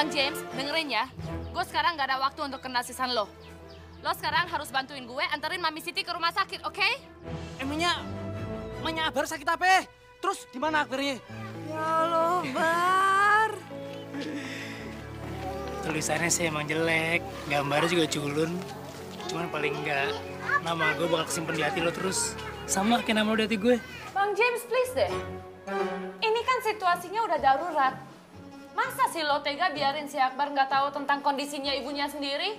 Bang James, dengerin ya. Gue sekarang gak ada waktu untuk kenal sisan lo. Lo sekarang harus bantuin gue anterin Mami Siti ke rumah sakit, oke? Emangnya Bar sakit apa? Terus di mana akhirnya? Ya Allah, Bar. Tulisannya sih emang jelek, gambarnya juga culun. Cuman paling enggak, nama gue bakal kesimpan di hati lo terus. Sama kayak nama lo di hati gue. Bang James, please deh. Ini kan situasinya udah darurat. Masa sih lo tega biarin si Akbar nggak tahu tentang kondisinya ibunya sendiri?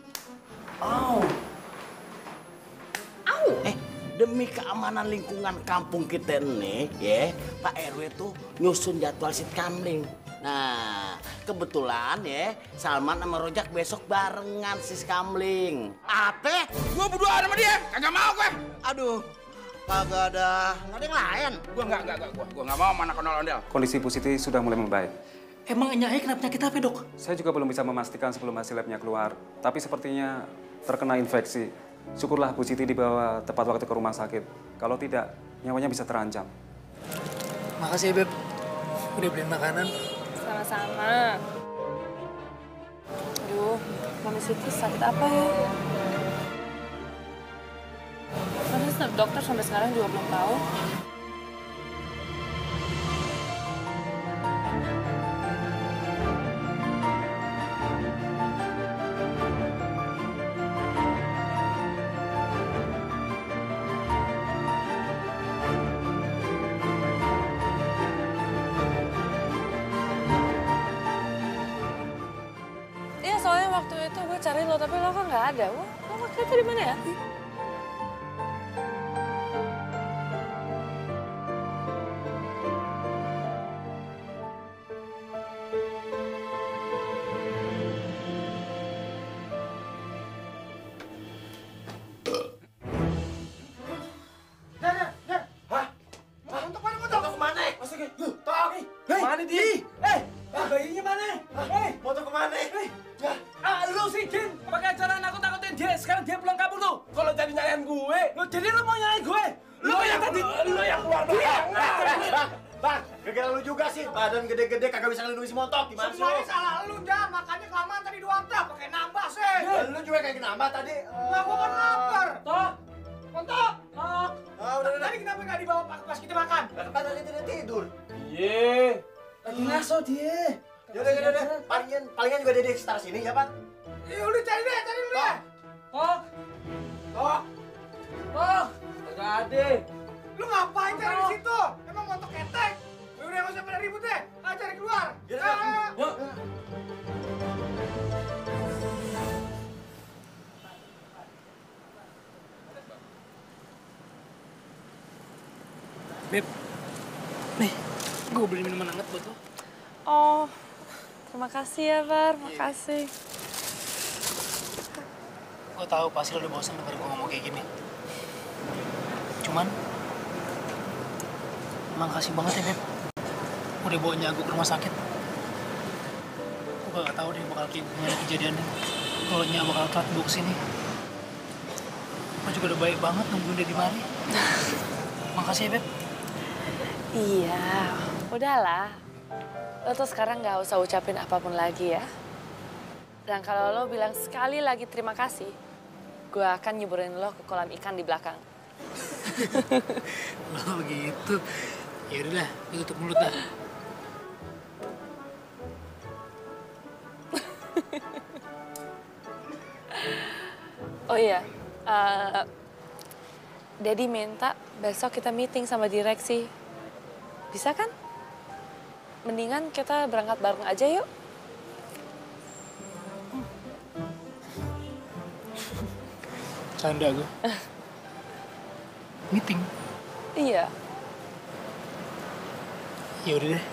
Demi keamanan lingkungan kampung kita nih, ya, Pak RW tuh nyusun jadwal sit kamling. Nah, kebetulan ya, Salman sama Rojak besok barengan sis kamling. Ate, Gua berdua sama dia, kagak mau gue. aduh, kagak ada yang lain. Gua nggak mau sama anak ondel-ondel. Kondisi Bu Siti sudah mulai membaik. Emang Nyai kenapa penyakit apa, Dok? Saya juga belum bisa memastikan sebelum hasil labnya keluar, tapi sepertinya terkena infeksi. Syukurlah Bu Siti dibawa tepat waktu ke rumah sakit. Kalau tidak, nyawanya bisa terancam. Makasih ya, Beb. Udah beliin makanan. Sama-sama. Aduh, Mami Siti sakit apa ya? Tapi dokter sampai sekarang juga belum tahu. Iya, soalnya waktu itu gue cari lo, tapi lo kan nggak ada. Wah, lo waktu itu di mana ya? Mana dia? Bayinya mana? Motor kemana? Lu sih, Jin. Pakai acara nakut-nakutin dia. Sekarang dia pulang kabur tuh. Kalau jadi nyalain gue. Jadi lu mau nyalain gue? Lu yang tadi. Lu yang keluar Bang, gara-gara lu juga sih. Badan gede-gede kagak bisa ngelindungi si montok. Gimana sih lu? Semuanya salah lu, Jam. Makanya kelamaan tadi doang tak pakai nambah sih. Lu juga kayak nambah tadi. Lah, gua kan lapar. Tok. Montok. Udah. Tadi kenapa nggak dibawa pas kita makan? Kan tadi tidak tidur. Iya. Lagi ngaso dia. Yaudah. Palingan juga dia di sekitar sini ya, Pak? Ya udah cari deh. Tok. Gak ada. Lu ngapain cari di situ? Emang montok ketek? Ya udah nggak usah pada ribut deh. Ayo cari keluar. Yuk. Beb, nih, gue beli minuman hangat buat lo. Oh, terima kasih ya, Bar. Makasih. Gue tahu pasti lo udah bosan dengerin gue ngomong kayak gini. Cuman, makasih banget ya, Beb. Udah bawa Nyago ke rumah sakit. Gue gak tahu deh bakal gimana kejadiannya. Kalau Nyak bakal telat bawa kesini. Gue juga udah baik banget nungguin dia di mari. Makasih ya, Beb. Iya, udahlah. Lo tuh sekarang nggak usah ucapin apapun lagi ya. Dan kalau lo bilang sekali lagi terima kasih, gue akan nyuburin lo ke kolam ikan di belakang. Oh gitu. Ya udahlah, lu tutup mulut dah. Oh iya, Daddy minta besok kita meeting sama direksi. Bisa kan? Mendingan kita berangkat bareng aja yuk. Canda gue. Meeting? Iya. Ya udah deh.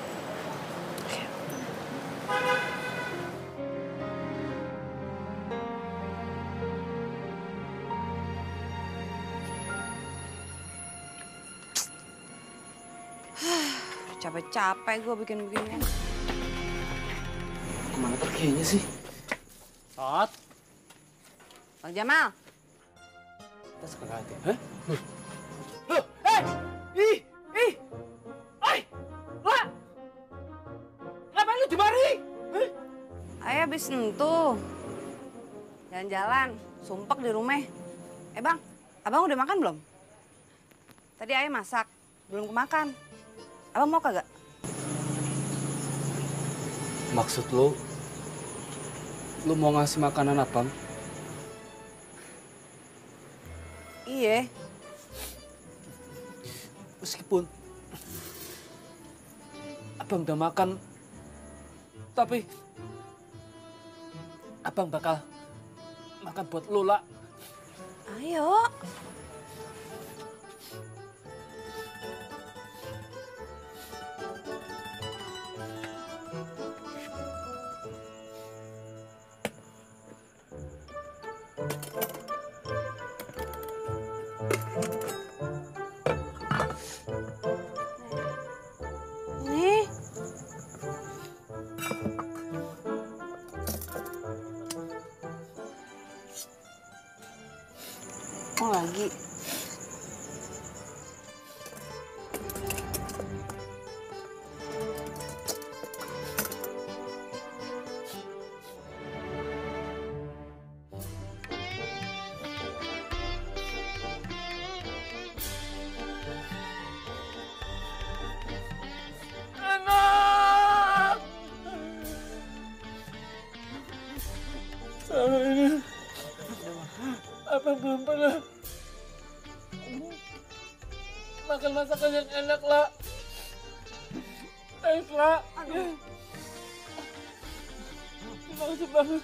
Capek-capek gue bikin begini. Kemana perginya sih? Tot. Bang Jamal. Kita sekarang hati. Hah? Loh, ih! Oi! Lah! Ngapain lu di mari? habis entuh. Jalan-jalan, sumpek di rumah. Bang, abang udah makan belum? Tadi ayah masak, belum kemakan. Abang mau kagak? Maksud lu mau ngasih makanan apa? Iya. Meskipun abang udah makan, tapi abang bakal makan buat lu, lah. Ayo. Nih. Mau lagi? Anak! Selama ini, abang belum pernah makan masakan yang enak, lah. Thanks, lah. Terima kasih banget.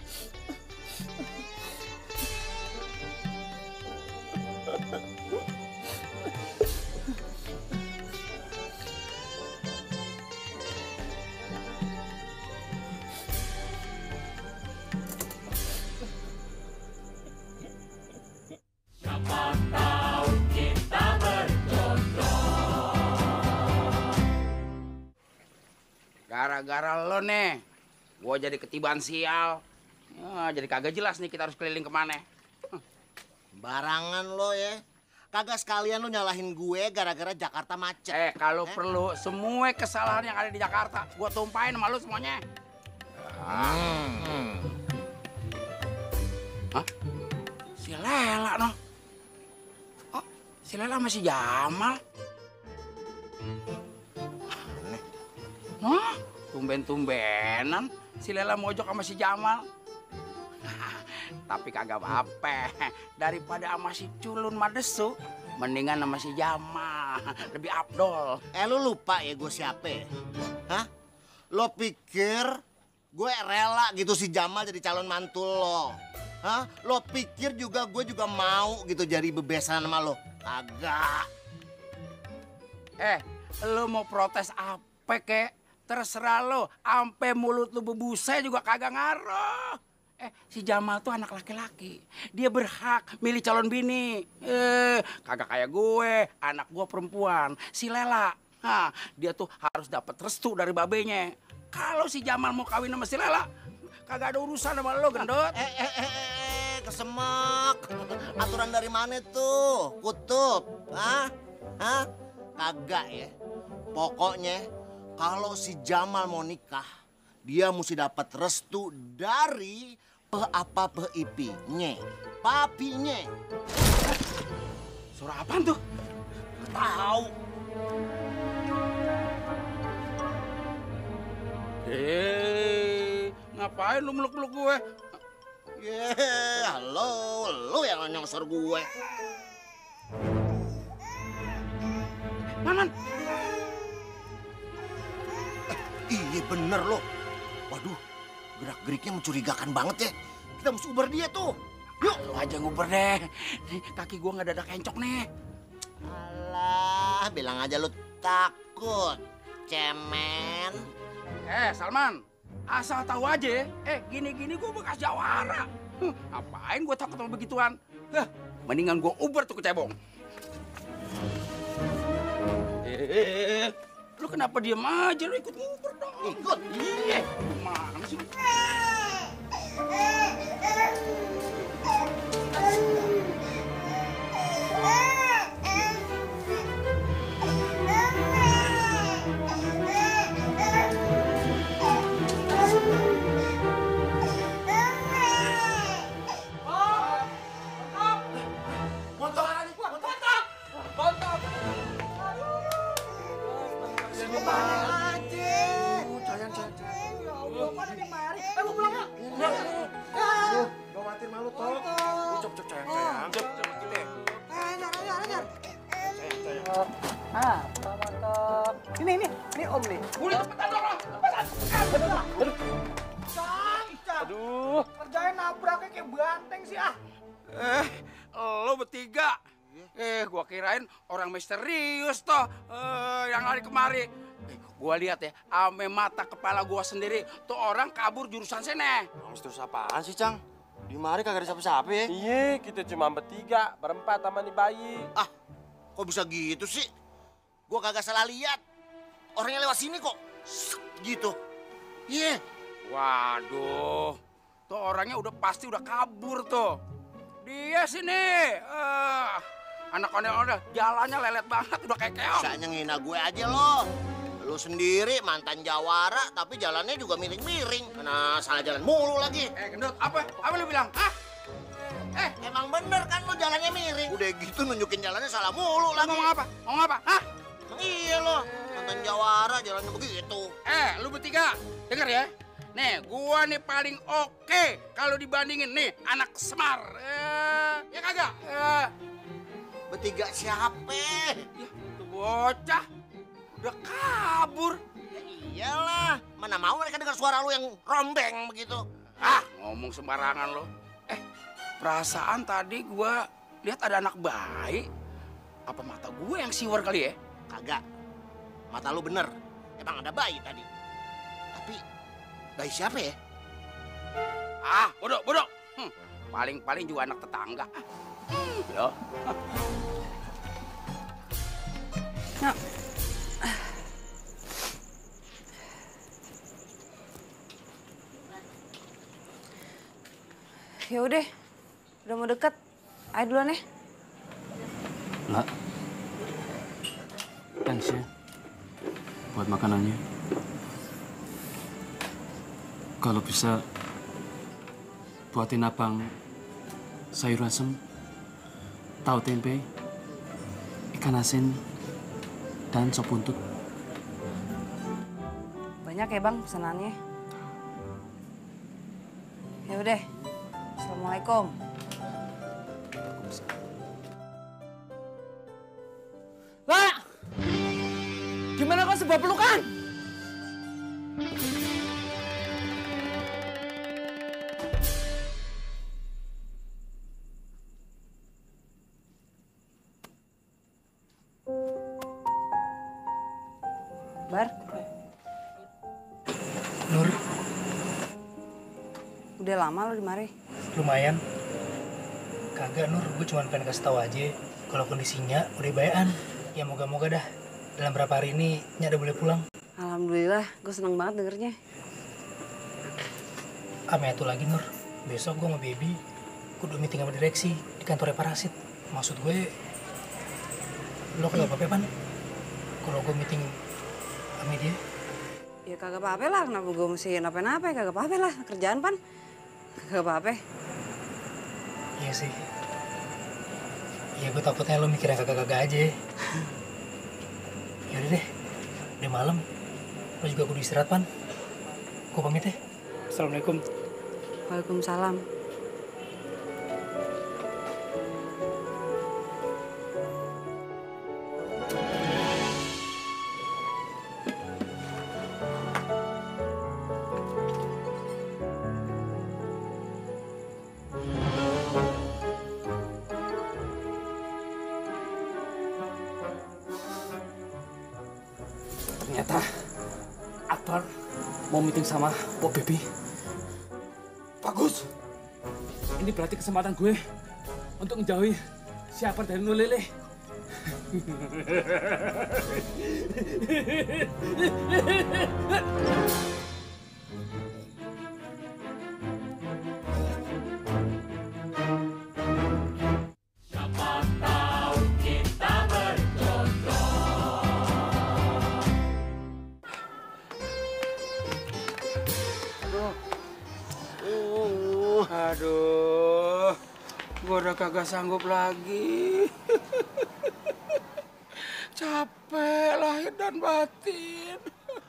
Gara-gara lo nih, gue jadi ketibaan sial. Jadi kagak jelas nih kita harus keliling kemana. Barangan lo ya. Kagak sekalian lo nyalahin gue gara-gara Jakarta macet. Kalau perlu semua kesalahan yang ada di Jakarta, gue tumpahin sama lo semuanya. Hah? Si Lela, no? Oh, si Lela masih Jamal. Hah? Tumben-tumbenan si Lela mojok sama si Jamal. Tapi kagak apa-apa. Daripada sama si Culun Madesu, mendingan sama si Jamal. Lebih afdol. Lu lupa ya gue siapa? Hah? Lo pikir gue rela gitu si Jamal jadi calon mantul lo? Hah? Lo pikir juga gue juga mau gitu jadi bebesan sama lo? Kagak. Lo mau protes apa kek? Terserah lo, ampe mulut lo bebusa juga kagak ngaruh. Si Jamal tuh anak laki-laki. Dia berhak milih calon bini. Kagak kayak gue, anak gue perempuan. Si Lela, dia tuh harus dapat restu dari babenya. Kalau si Jamal mau kawin sama si Lela, kagak ada urusan sama lo, gendut. Kesemek. Aturan dari mana tuh? Kutub. Hah? Kagak ya. Pokoknya kalau si Jamal mau nikah, dia mesti dapat restu dari pe-apa-pe-ipi-nye, papinya. Suara apaan tuh? Tahu. Ngapain lu meluk-meluk gue? Halo, lu yang nyosor gue. Man. Iya bener lo. Waduh, gerak-geriknya mencurigakan banget ya. Kita mesti uber dia tuh. Yuk. Lu aja nguber deh. Kaki gua nggak ada kencok nih. Alah, bilang aja lu takut, cemen. Salman, asal tahu aja. Gini-gini gua bekas jawara. Apain gua takut sama begituan? Mendingan gua uber tuh ke cebong. Lu kenapa diem aja? Lu ikut nguber dong. Ikut? Iya. Mana sih? aja. Sayang. Ya Allah, pada di mari. Aku pulang ya. Gak matiin malu toh. Cop sayang. Cop gile. Ajar. Mantap. Ini Om nih. Buli cepetan dong. Aduh. Kerjain nabraknya kayak banteng sih ah. Lo bertiga. Gua kirain orang misterius toh yang lari kemari. Gua lihat ya, ame mata kepala gua sendiri, tuh orang kabur jurusan sini. Misterius apaan sih, Cang? Di mari kagak ada siapa-siapa ya? Iya, kita cuma bertiga, berempat sama nih bayi. Ah, kok bisa gitu sih? Gua kagak salah lihat. Orangnya lewat sini kok. Gitu. Iya. Waduh, tuh orangnya udah pasti udah kabur tuh. Dia sini. Anak-anak jalannya lelet banget, udah kayak keong. Bisa ngehina gue aja lo. Lu sendiri mantan jawara, tapi jalannya juga miring-miring. Mana salah jalan mulu lagi. Gendut, apa lu bilang? Hah? Emang bener kan lu jalannya miring. Udah gitu nunjukin jalannya salah mulu lagi. Ngomong apa? Ngomong apa? Hah? Emang iya lo, mantan jawara jalannya begitu. Lu bertiga, denger ya. Nih, gua nih paling oke kalau dibandingin nih anak Semar. Ya kagak? Bertiga siapa? Ya, tuh bocah udah kabur. Ya iyalah, mana mau mereka dengar suara lu yang rombeng begitu. Ngomong sembarangan lo. Perasaan tadi gua lihat ada anak bayi. Apa mata gue yang siwar kali ya? Kagak. Mata lu bener. Emang ada bayi tadi. Tapi bayi siapa ya? Bodoh. Paling juga anak tetangga. Loh. Nah. Ya udah mau deket. Ayo duluan ya. Lah. Thanks ya. Buat makanannya. Kalau bisa buatin abang sayur asem, tahu tempe, ikan asin, dan sop buntut. Banyak ya Bang pesanannya. Ya udah. Assalamualaikum. Lah! Gimana kau sebuah pelukan? Bar. Nur, Udah lama lo di mari? lumayan. Kagak Nur, gue cuma pengen kasih tahu aja kalau kondisinya udah bayan. Ya moga-moga dah dalam berapa hari ini Nya udah boleh pulang. Alhamdulillah, gue seneng banget dengernya. Ame itu lagi Nur, besok gue sama Baby kudu meeting sama direksi di kantornya Parasit. Maksud gue, lo kagak apa-apa Pan? Kalau gue meeting sama dia? Ya kagak apa-apa lah, kenapa gue mesti napa-napa, kagak apa-apa lah, kerjaan Pan. Kagak apa-apa. Iya sih. Ya gue takutnya lo mikirnya kagak-kagak aja. Yaudah deh, udah malam. Lo juga kudu istirahat Pan. Gue pamit ya. Assalamualaikum. Waalaikumsalam. Ternyata Akbar mau meeting sama Pok Baby. Bagus. Ini berarti kesempatan gue untuk menjauhi siapa dari Nulele. Aduh, gue udah kagak sanggup lagi. Capek lah lahir dan batin.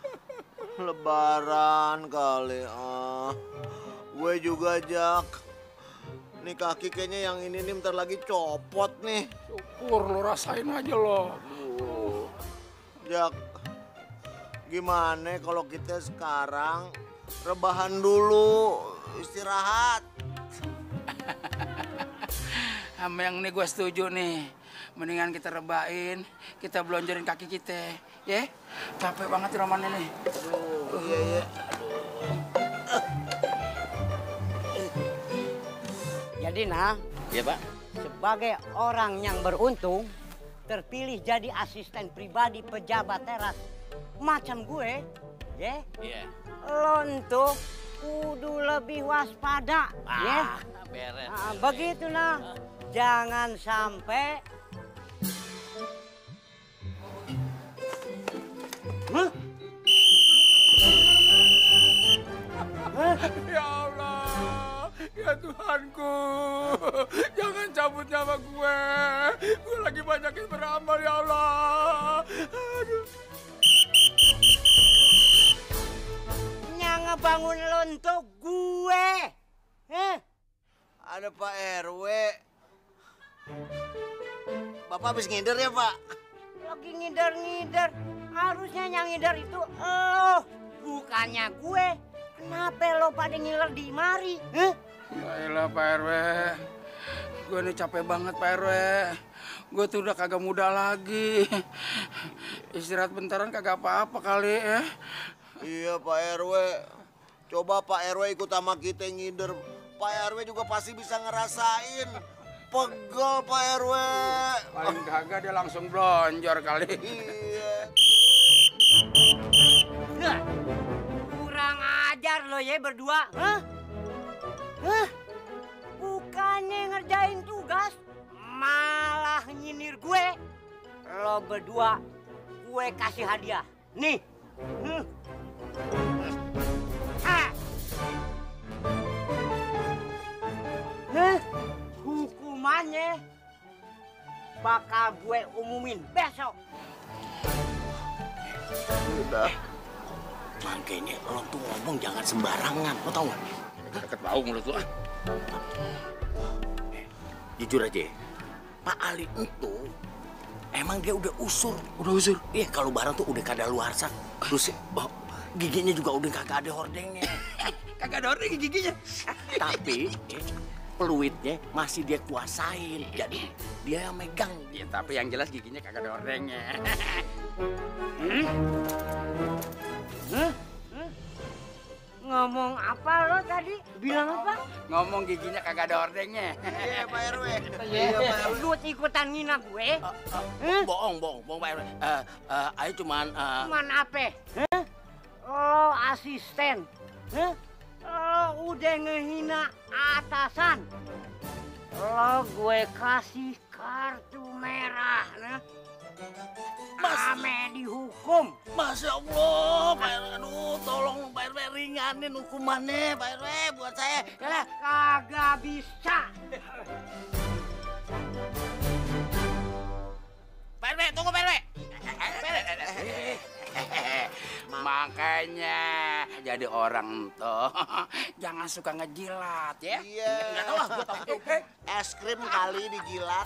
Lebaran kali Gue juga, Jak. Nih kaki kayaknya yang ini nih bentar lagi copot nih. Syukur lo rasain aja lo. Jak, gimana kalau kita sekarang rebahan dulu, istirahat. Sama yang ini gue setuju nih. Mendingan kita rebahin, kita belonjorin kaki kita. Ya? Capek banget Roman ini. Aduh, iya. Jadi nah, Iya, Pak. sebagai orang yang beruntung, terpilih jadi asisten pribadi pejabat teras macam gue, ya? Iya. Lo untuk kudu lebih waspada, ya? Beres. Nah, begitu nah, jangan sampai. Ya Allah, ya Tuhanku, jangan cabut nyawa gue. Gue lagi banyakin beramal ya Allah. Aduh. Yang ngebangun lo untuk gue, Ada Pak RW. Bapak habis ngider ya, Pak? lagi ngider-ngider. Harusnya yang ngider itu lo, bukannya gue. Kenapa lo pada ngiler di mari? Yaelah Pak RW, gue nih capek banget Pak RW. Gue tuh udah kagak muda lagi. Istirahat bentaran kagak apa-apa kali ya. Iya Pak RW. Coba Pak RW ikut sama kita ngider. Pak RW juga pasti bisa ngerasain. Pegel Pak RW. Paling kagak dia langsung blonjor kali. Iya. Kurang ajar lo ya berdua, Bukannya ngerjain tugas, malah nyinir gue. Lo berdua, gue kasih hadiah. Nih. Hukumannya bakal gue umumin besok. Udah. Makanya lo tuh ngomong jangan sembarangan, lo tau gak? Deket bau mulut lu. Jujur aja, Pak Ali itu emang dia udah usur. Udah usur? Iya, kalau barang tuh udah kadaluarsa. Terus giginya juga udah kagak ada hordengnya. Kagak ada hordeng giginya. Tapi peluitnya masih dia kuasain. Jadi dia yang megang. Ya, tapi yang jelas giginya kagak ada hordengnya. Ngomong apa lo tadi? Bilang apa? Ngomong giginya kagak ada hordengnya. Iya Pak RW. Lu ikutan ngina gue? Bohong Pak RW. Ayo cuman... Cuman apa? Lo asisten. Lo udah ngehina atasan. Lo gue kasih kartu merah. Ame dihukum. Masya Allah, Pak RW. Aduh, tolong Pak RW ringanin hukumannya, Pak RW, buat saya. Yalah. Kagak bisa. Pak RW, tunggu Pak RW. Makanya jadi orang tuh jangan suka ngejilat ya. Iya. Nggak tahu lah, gue takut. Es krim kali dijilat.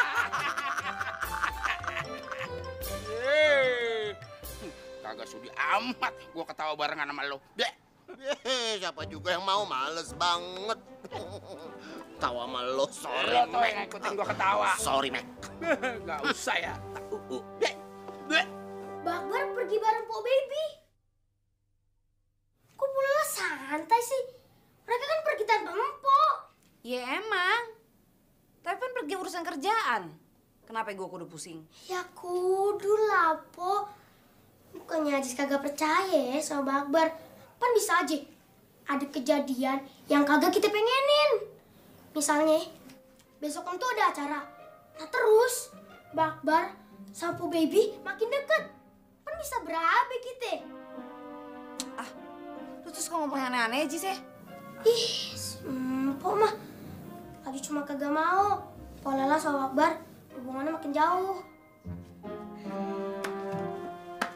Kagak sudi amat gua ketawa barengan sama lo. Siapa juga yang mau, males banget. Tawa sama lo, sorry Lo tuh Mek. yang ngikutin gua ketawa. Sorry Mek. Gak usah ya. Bakbar pergi bareng Po Baby. Kok pulangnya santai sih? Mereka kan pergi tanpa Empok. Ya emang. Tapi kan pergi urusan kerjaan. Kenapa gue kudu pusing? Ya kudu lah, Po. Bukannya Ajis kagak percaya ya sama Bakbar. Kan bisa aja ada kejadian yang kagak kita pengenin. Misalnya, besok kan tuh ada acara. Nah terus, Bakbar sama Po Baby makin deket. Kan bisa berabe kita. Ah, lu terus kok ngomong aneh-aneh aja sih? Ih, Empok mah lagi cuma kagak mau. Po Lela sama Bakbar hubungannya makin jauh.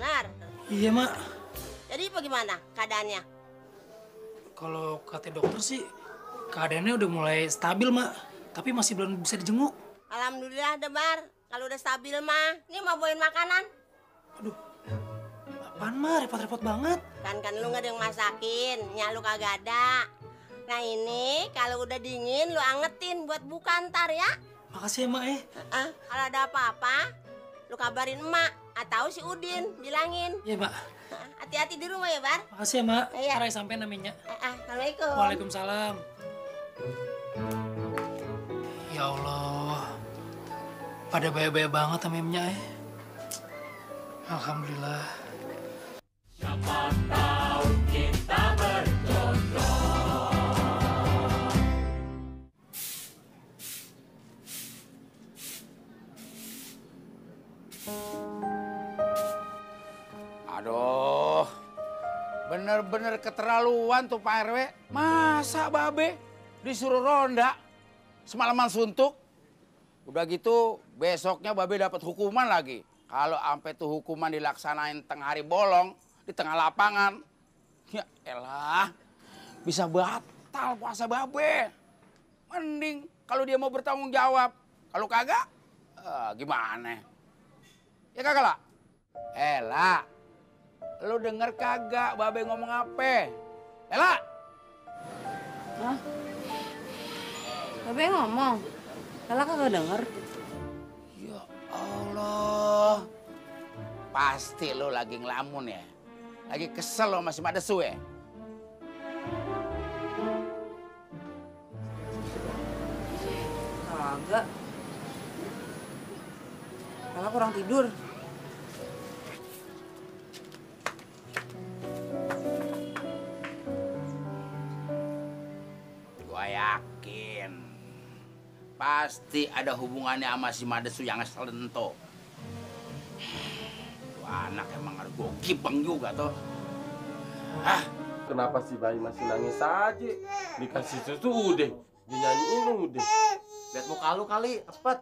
benar. Iya, Mak. Jadi bagaimana keadaannya? Kalau kata dokter sih keadaannya udah mulai stabil, Mak. Tapi masih belum bisa dijenguk. Alhamdulillah, Debar. Kalau udah stabil mah, ini mau bawain makanan. Apaan, Mak? Repot-repot banget. Kan lu nggak ada yang masakin, lu kagak ada. Nah ini kalau udah dingin lu angetin buat buka ntar ya. Makasih ya, Mak ya. Kalau ada apa-apa, lu kabarin emak atau si Udin, bilangin. Iya, Mak. Hati-hati di rumah ya, Bar. Makasih ya, Mak. Iya. Ntar sampai namanya. Assalamualaikum. Waalaikumsalam. Ya Allah. Pada baya-baya banget sama Emnya ya. Alhamdulillah. Siapa tahu kita berjodoh. Aduh, bener-bener keterlaluan tuh Pak RW. Masa babe disuruh ronda semalaman suntuk? Udah gitu besoknya babe dapat hukuman lagi. Kalau sampai tuh hukuman dilaksanain tengah hari bolong di tengah lapangan, ya elah, bisa batal puasa babe. Mending kalau dia mau bertanggung jawab. Kalau kagak, gimana? Ya kagak lah. Ela, lu denger kagak babe ngomong apa? Ela! Hah? Babe ngomong? Ela kagak denger. Ya Allah. Pasti lu lagi ngelamun ya? Lagi kesel lo masih pada suwe. Kagak. Ela kurang tidur. Gua yakin pasti ada hubungannya sama si Madesu yang selento. Tuh anak emang harus gua gibeng juga tuh. Kenapa si bayi masih nangis aja? Dikasih susu udah, dinyanyiin udah. Lihat muka lu kali, cepet.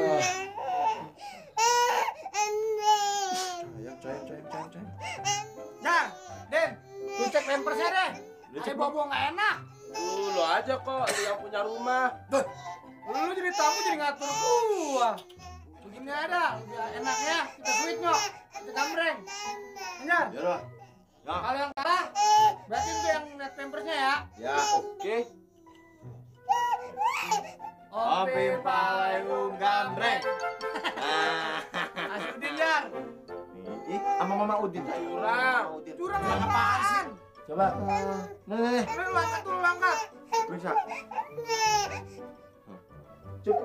Sayang. Nah, Den, lu cek pampersnya deh. Saya bobo nggak enak. Lu aja kok, lu yang punya rumah. Tuh, lu jadi tamu jadi ngatur gua. Begini ada, biar enak ya. Kita sweet nyok, kita gambreng. Benar? Ya. Kalau yang kalah, berarti itu yang lihat pampersnya ya. Ya, oke. Opi Palaung gambreng. Mas Udin, Jar. Ih, sama Mama Udin. Curang apaan sih? Coba. Nih. Lu angkat dulu, angkat. Bisa. Cup.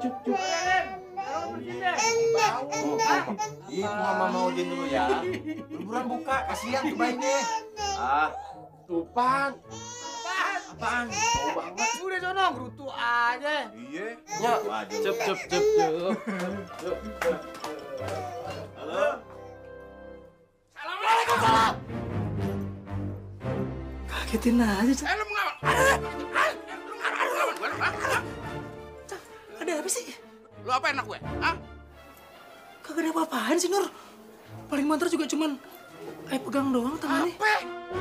Itu Mama Udin dulu ya. Buruan buka, kasihan tuh bayinya. Tupan. Apaan? Bau banget. Udah sono, gerutu aja. Iya. Ya, cep. Halo. Assalamualaikum. Kagetin aja, Cak. Lu mau Cak, ada apa sih? Lu apa enak gue? Hah? Kagak ada apa-apaan sih, Nur. Paling mantar juga cuman kayak pegang doang tangannya. Apa?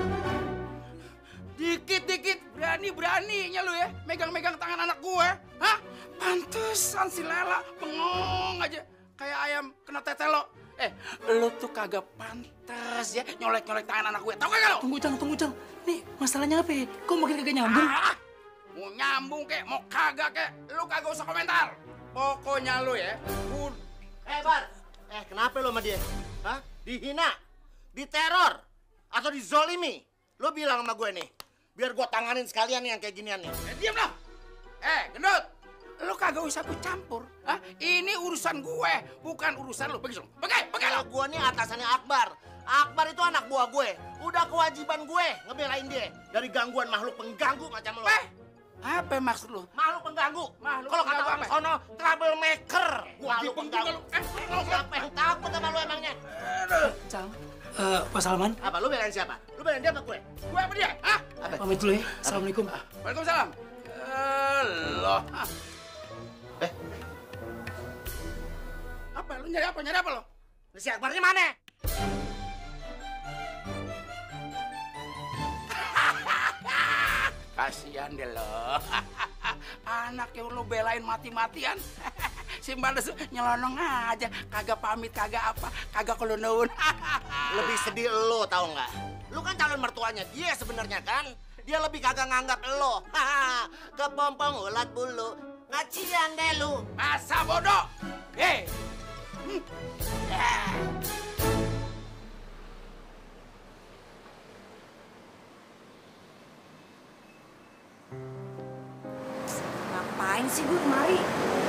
Dikit-dikit berani-beraninya lu ya megang-megang tangan anak gue. Hah? Pantesan si Lela bengong aja kayak ayam kena tetelo. Lu tuh kagak pantas ya nyolek-nyolek tangan anak gue. Tahu kagak lu? Tunggu, Cang. Nih, masalahnya apa ya? Kok makin kagak nyambung? Mau nyambung kek, mau kagak kek, lu kagak usah komentar. Pokoknya lu ya. Bar. Kenapa lu sama dia? Hah? Dihina? Diteror? Atau dizolimi? Lu bilang sama gue nih. Biar gue tanganin sekalian nih yang kayak ginian nih. Diam lo. Gendut. Lu kagak usah gue campur. Hah? Ini urusan gue, bukan urusan lu. Pergi lo. Pergi lo. Gue nih atasannya Akbar. Akbar itu anak buah gue. Udah kewajiban gue ngebelain dia dari gangguan makhluk pengganggu macam lo. Apa maksud lu? Makhluk pengganggu. Makhluk Kalau kata pengganggu orang apa? sono, troublemaker. Makhluk dipenggung pengganggu. lu. Siapa yang takut sama lu emangnya? Cang, Pak Salman. Apa? Lu belain siapa? Lu belain dia apa gue? Gue apa dia? Hah? Pamit dulu ya. Assalamualaikum. Waalaikumsalam. Loh. Apa? Lu nyari apa? Nyari apa lo? Si Akbarnya mana? Kasihan deh lo. Anak yang lo belain mati-matian. Si Mbak nyelonong aja, kagak pamit, kagak apa, kagak kelunuun. Lebih sedih lo, tau nggak? Lu kan calon mertuanya dia sebenarnya kan? Dia lebih kagak nganggap lo. Kepompong ulat bulu, ngacian deh lu. Masa bodoh. Ngapain sih gue kemari?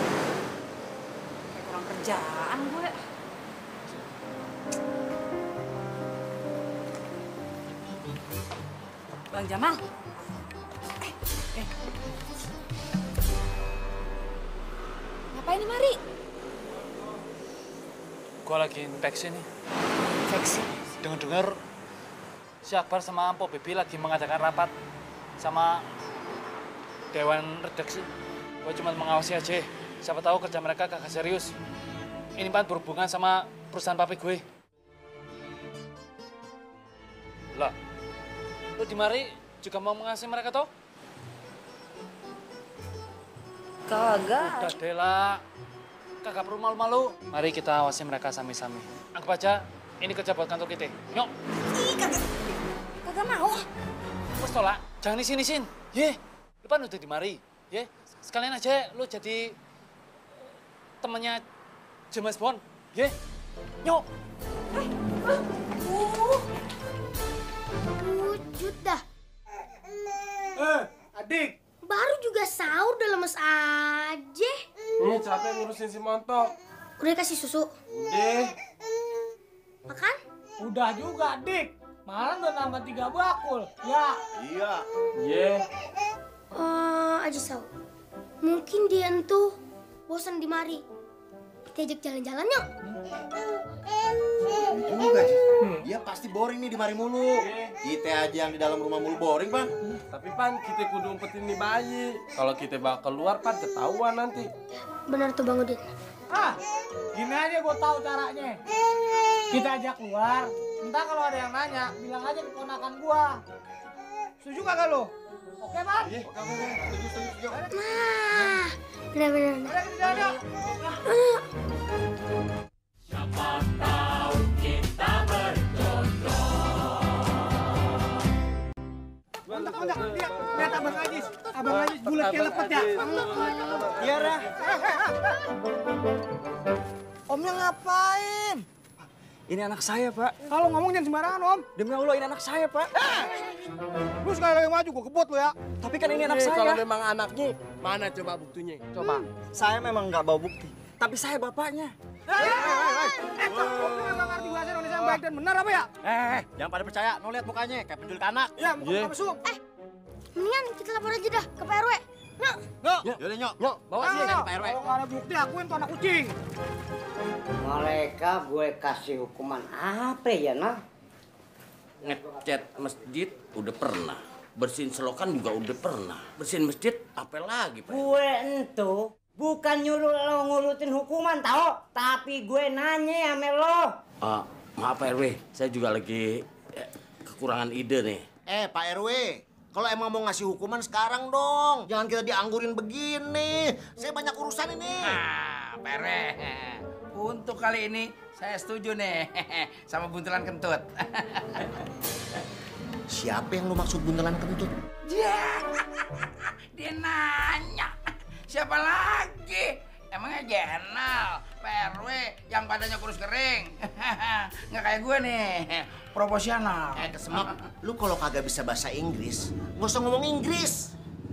Kayak kurang kerjaan gue. Bang Jamal. Ngapain nih Mari? Gue lagi infeksi nih. Infeksi? Dengar-dengar si Akbar sama Ampo Bibi lagi mengadakan rapat sama Dewan Redaksi. Gue cuma mengawasi aja. Siapa tahu kerja mereka kagak serius. Ini Pan berhubungan sama perusahaan papi gue. Lah, lu di mari juga mau mengawasi mereka toh? Kagak. Udah deh lah. Kagak perlu malu-malu. Mari kita awasi mereka sami-sami. Anggap aja ini kerja buat kantor kita. Nyok. Ih, kagak mau. Wes tolak, jangan isin-isin. Ye, lu Pan udah di mari. Ye, sekalian aja lu jadi temannya James Bond. Ye, nyok. Wujud dah. Adik. Baru juga sahur udah lemes aja. Ini capek ngurusin si Montok. Udah kasih susu? Udah. Makan? Udah juga, Dik. Malah udah nambah 3 bakul. Ya. Iya. Iya. Aji Sau. Mungkin dia tuh bosan di mari. Kita ajak jalan-jalan yuk. Juga sih. Dia pasti boring nih di mari mulu. Kita aja yang di dalam rumah mulu boring, Pan. Tapi Pan, kita kudu umpetin nih bayi. Kalau kita bakal keluar, Pan, ketahuan nanti. Benar tuh Bang Udin. Gini aja gue tahu caranya. Kita ajak keluar. Entah kalau ada yang nanya, bilang aja ke ponakan gua. Setuju kagak lo? Oke, Bang? Iya, oke. Setuju. Nah, benar-benar. Siapa tahu kita berjodoh. Kontak. Lihat Abang Ajis. Abang Ajis bulat kayak lepet ya. Iya, Rah. Omnya ngapain? Ini anak saya, Pak. Kalau ngomong jangan sembarangan, Om. Demi Allah, ini anak saya, Pak. Lu sekali lagi maju, gua kebot lu ya. Tapi kan ini anak saya. Kalau memang anaknya, mana coba buktinya? Coba. Saya memang nggak bawa bukti. Tapi saya bapaknya. Om nggak ngerti bahasa Indonesia yang baik dan benar apa ya? Jangan pada percaya. No, lihat mukanya. Kayak penculik anak. Ya, muka mesum. Mendingan kita lapor aja dah ke Pak RW. Nyok. Yaudah, Nyok. Bawa sini ke Pak RW. Kalau nggak ada bukti, akuin tuh anak kucing. Mereka gue kasih hukuman apa ya, nah? Ngecat masjid udah pernah. Bersihin selokan juga udah pernah. Bersihin masjid apa lagi, Pak? Gue entu bukan nyuruh lo ngurutin hukuman, tau? Tapi gue nanya sama lo. Maaf Pak RW, saya juga lagi kekurangan ide nih. Pak RW, kalau emang mau ngasih hukuman sekarang dong. Jangan kita dianggurin begini. Saya banyak urusan ini. Pak RW, untuk kali ini saya setuju nih sama buntelan kentut. Siapa yang lu maksud buntelan kentut? Dia nanya, siapa lagi? Emangnya Jenal, Pak RW yang badannya kurus kering. Nggak kayak gue nih, proporsional. Kesemak, lu kalau kagak bisa bahasa Inggris, nggak usah ngomong Inggris.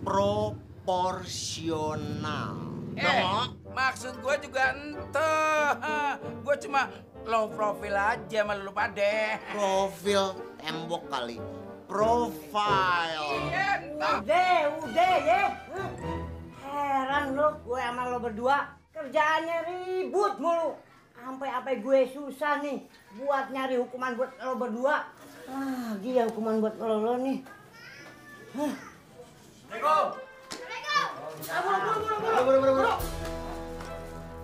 Proporsional. Maksud gue juga ente. Gue cuma low profile aja sama lu pade. Profil tembok kali. Profile. Udah ya. Heran lo, gue sama lo berdua kerjaannya ribut mulu. Sampai gue susah nih buat nyari hukuman buat lo berdua. Gila hukuman buat lo nih. Assalamualaikum. Buru.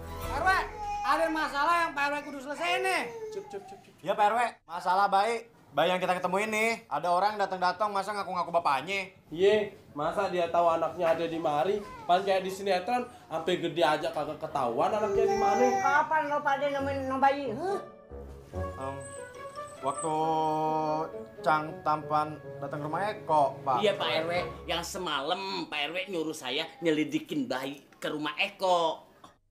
RW, ada masalah yang Pak RW kudu selesai nih. Ya Pak RW, masalah baik. Bayi yang kita ketemu ini, ada orang datang-datang masa ngaku-ngaku bapaknya. Iya, masa dia tahu anaknya ada di mari? Pan kayak di sinetron, sampai gede aja kagak ketahuan anaknya di mana. Kapan lo pada nemuin bayi? Waktu Cang Tampan datang ke rumah Eko, Pak. Iya Pak RW, yang semalam Pak RW nyuruh saya nyelidikin bayi ke rumah Eko.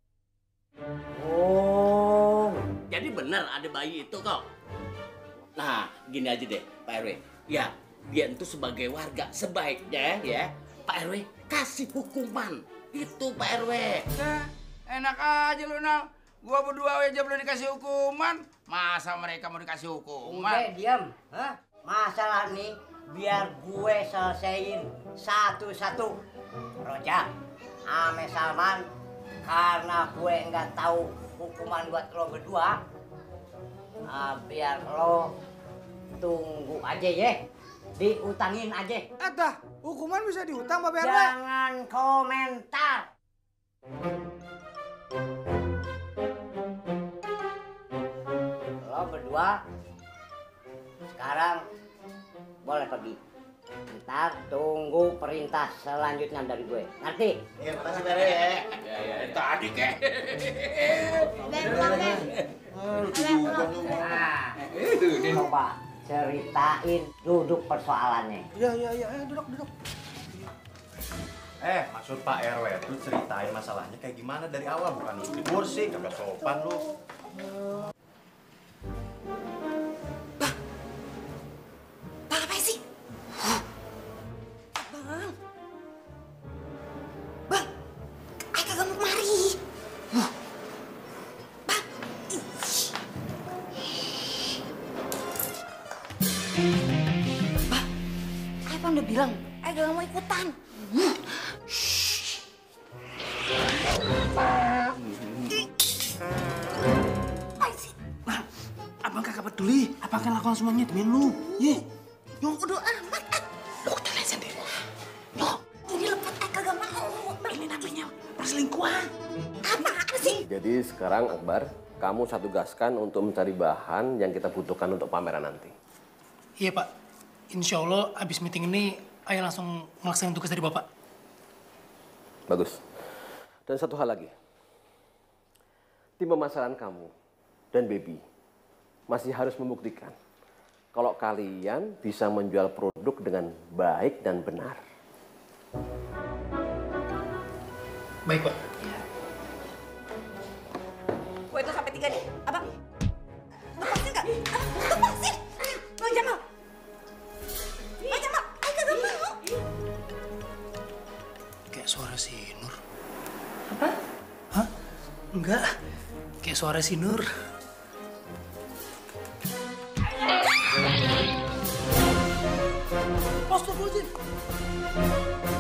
Oh. Jadi benar ada bayi itu kok. Nah, gini aja deh Pak RW. Ya, dia itu sebagai warga sebaiknya ya Pak RW kasih hukuman. Itu Pak RW. Enak aja lu, Nal. Gua berdua aja belum dikasih hukuman. Masa mereka mau dikasih hukuman? Udah diam. Hah? Masalah nih biar gue selesaiin satu-satu. Rojak, ame Salman, karena gue nggak tahu hukuman buat lo berdua, biar lo tunggu aja ya, diutangin aja. Dah, hukuman bisa diutang Pak RW. Jangan komentar. Lo berdua sekarang boleh pergi. Ntar tunggu perintah selanjutnya dari gue. Ngerti? Iya, makasih Pak RW ya. Ya, tadi kek. Nah, coba ceritain duduk persoalannya. Iya, duduk. Maksud Pak RW itu ceritain masalahnya kayak gimana dari awal, bukan duduk di kursi, kagak sopan lu. Bang, apa sih? Bang. Bang, Ay kagak mau kemari. Bang. Bang, Ay kan udah bilang, Ay kagak mau ikutan. Abang kagak peduli apa akan lakukan semuanya demi lu. Ye. Yo, udah amat. Lu udah sendiri. Yo, ini lepas kagak mau. Ini namanya perselingkuhan. Apa sih? Jadi sekarang Akbar, kamu saya tugaskan untuk mencari bahan yang kita butuhkan untuk pameran nanti. Iya Pak, insya Allah abis meeting ini Ayah langsung melaksanakan tugas dari Bapak. Bagus. Dan satu hal lagi, tim pemasaran kamu dan Baby masih harus membuktikan kalau kalian bisa menjual produk dengan baik dan benar. Baik Pak. Gue itu sampai 3 nih, abang. Lepasin nggak? Lepasin. Bang Jamal. Bang Jamal, Ay kagak mau. Kayak suara si Nur. Apa? Hah? Enggak. Kayak suara si Nur. Astagfirullahaladzim.